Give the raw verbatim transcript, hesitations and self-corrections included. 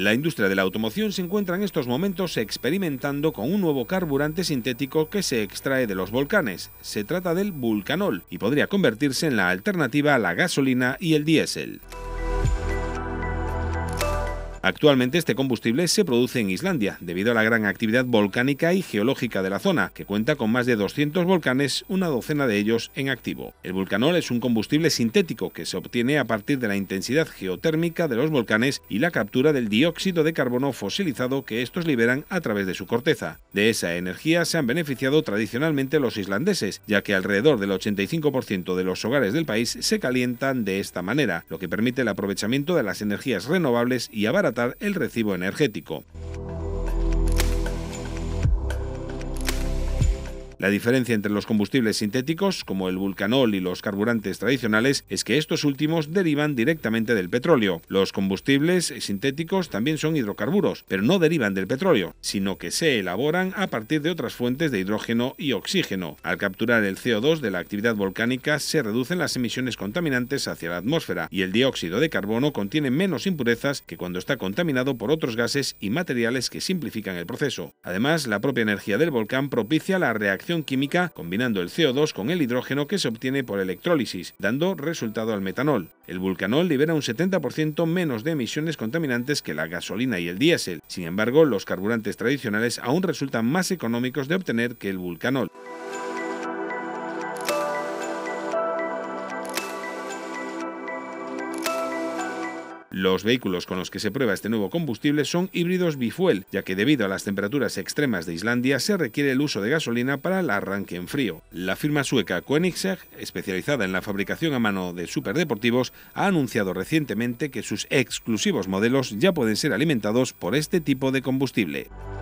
La industria de la automoción se encuentra en estos momentos experimentando con un nuevo carburante sintético que se extrae de los volcanes. Se trata del vulcanol y podría convertirse en la alternativa a la gasolina y el diésel. Actualmente este combustible se produce en Islandia, debido a la gran actividad volcánica y geológica de la zona, que cuenta con más de doscientos volcanes, una docena de ellos en activo. El vulcanol es un combustible sintético que se obtiene a partir de la intensidad geotérmica de los volcanes y la captura del dióxido de carbono fosilizado que estos liberan a través de su corteza. De esa energía se han beneficiado tradicionalmente los islandeses, ya que alrededor del ochenta y cinco por ciento de los hogares del país se calientan de esta manera, lo que permite el aprovechamiento de las energías renovables y abaratar el recibo energético. La diferencia entre los combustibles sintéticos, como el vulcanol y los carburantes tradicionales, es que estos últimos derivan directamente del petróleo. Los combustibles sintéticos también son hidrocarburos, pero no derivan del petróleo, sino que se elaboran a partir de otras fuentes de hidrógeno y oxígeno. Al capturar el C O dos de la actividad volcánica, se reducen las emisiones contaminantes hacia la atmósfera, y el dióxido de carbono contiene menos impurezas que cuando está contaminado por otros gases y materiales que simplifican el proceso. Además, la propia energía del volcán propicia la reacción química combinando el C O dos con el hidrógeno que se obtiene por electrólisis, dando resultado al metanol. El vulcanol libera un setenta por ciento menos de emisiones contaminantes que la gasolina y el diésel. Sin embargo, los carburantes tradicionales aún resultan más económicos de obtener que el vulcanol. Los vehículos con los que se prueba este nuevo combustible son híbridos bifuel, ya que debido a las temperaturas extremas de Islandia se requiere el uso de gasolina para el arranque en frío. La firma sueca Koenigsegg, especializada en la fabricación a mano de superdeportivos, ha anunciado recientemente que sus exclusivos modelos ya pueden ser alimentados por este tipo de combustible.